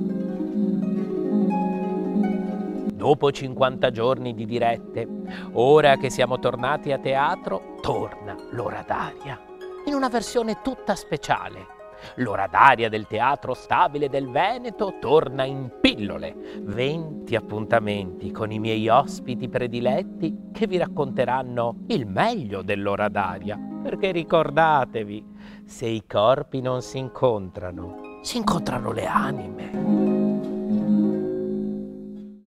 Dopo 50 giorni di dirette, ora che siamo tornati a teatro, torna l'Ora d'Aria, in una versione tutta speciale. L'Ora d'Aria del Teatro Stabile del Veneto torna in pillole. 20 appuntamenti con i miei ospiti prediletti che vi racconteranno il meglio dell'Ora d'Aria. Perché ricordatevi, se i corpi non si incontrano le anime.